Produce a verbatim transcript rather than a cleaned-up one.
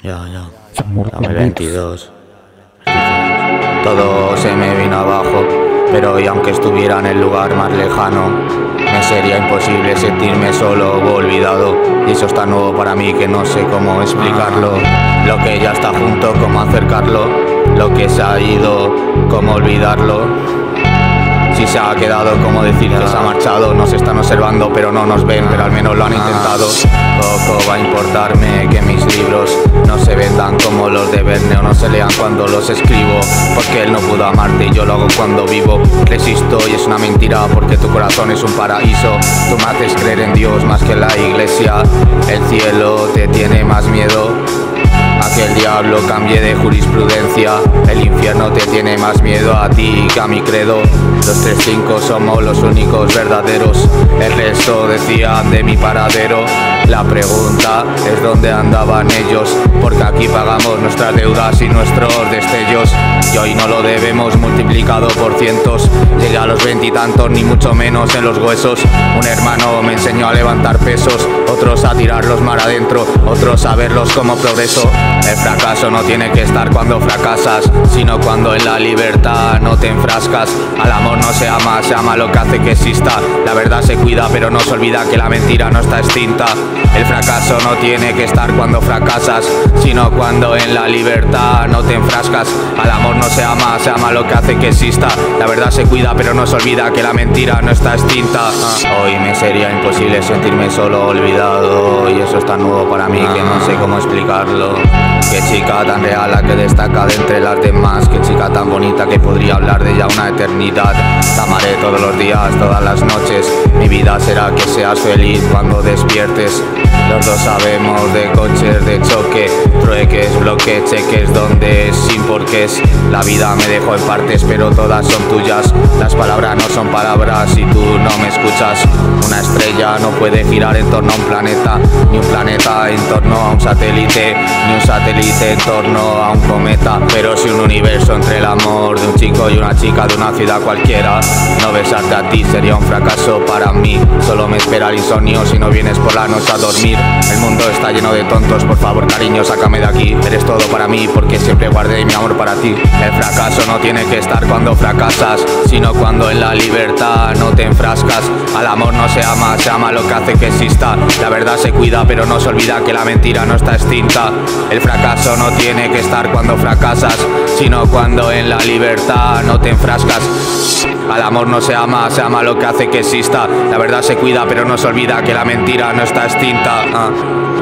Ya, ya. Dame el veintidós. Todo se me vino abajo, pero y aunque estuviera en el lugar más lejano, me sería imposible sentirme solo o olvidado. Y eso es tan nuevo para mí que no sé cómo explicarlo. Lo que ya está junto, cómo acercarlo. Lo que se ha ido, cómo olvidarlo. Si se ha quedado, como decir que se ha marchado. Nos están observando pero no nos ven, pero al menos lo han intentado. Poco va a importarme que mis libros no se vendan como los de Verne o no se lean cuando los escribo, porque él no pudo amarte y yo lo hago cuando vivo. Resisto y es una mentira porque tu corazón es un paraíso. Tú me haces creer en Dios más que en la iglesia. El cielo te tiene más miedo a que el diablo cambie de jurisprudencia. El infierno te tiene más miedo a ti que a mi credo. Los tres cinco somos los únicos verdaderos. El resto decían de mi paradero. La pregunta es dónde andaban ellos, porque aquí pagamos nuestras deudas y nuestros destellos. Y hoy no lo debemos multiplicado por cientos. Llegué a los veintitantos, ni mucho menos en los huesos. Un hermano me enseñó a levantar pesos, otros a tirarlos mar adentro, otros a verlos como progreso. El fracaso no tiene que estar cuando fracasas, sino cuando en la libertad no te enfrascas. Al amor no se ama, se ama lo que hace que exista. La verdad se cuida pero no se olvida que la mentira no está extinta. El fracaso no tiene que estar cuando fracasas, sino cuando en la libertad no te enfrascas. Al amor no se ama, se ama lo que hace que exista. La verdad se cuida pero no se olvida que la mentira no está extinta. Hoy me sería imposible sentirme solo olvidado, y eso es tan nuevo para mí que no sé cómo explicarlo. Qué chica tan real la que destaca de entre las demás. Qué chica tan bonita que podría hablar de ella una eternidad. Te amaré todos los días, todas las noches. Mi vida será que seas feliz cuando despiertes. Los dos sabemos de coches, de choque, trueques, bloques, cheques, donde es, sin porqués. La vida me dejó en partes pero todas son tuyas. Las palabras no son palabras y tú no me escuchas. Una estrella no puede girar en torno a un planeta, ni un planeta en torno a un satélite, ni un satélite en torno a un cometa. Pero si un universo entre el amor de un chico y una chica de una ciudad cualquiera, no besarte a ti sería un fracaso para mí. Solo me espera el insomnio si no vienes por la noche a dormir. El mundo está lleno de tontos, por favor cariño, sácame de aquí. Eres todo para mí porque siempre guardé mi amor para ti. El fracaso no tiene que estar cuando fracasas, sino cuando en la libertad no te enfrascas. Al amor no se ama, se ama lo que hace que exista. La verdad se cuida pero no se olvida que la mentira no está extinta. El fracaso no tiene que estar cuando fracasas, sino cuando en la libertad no te enfrascas. Al amor no se ama, se ama lo que hace que exista. La verdad se cuida pero no se olvida que la mentira no está extinta. Ah.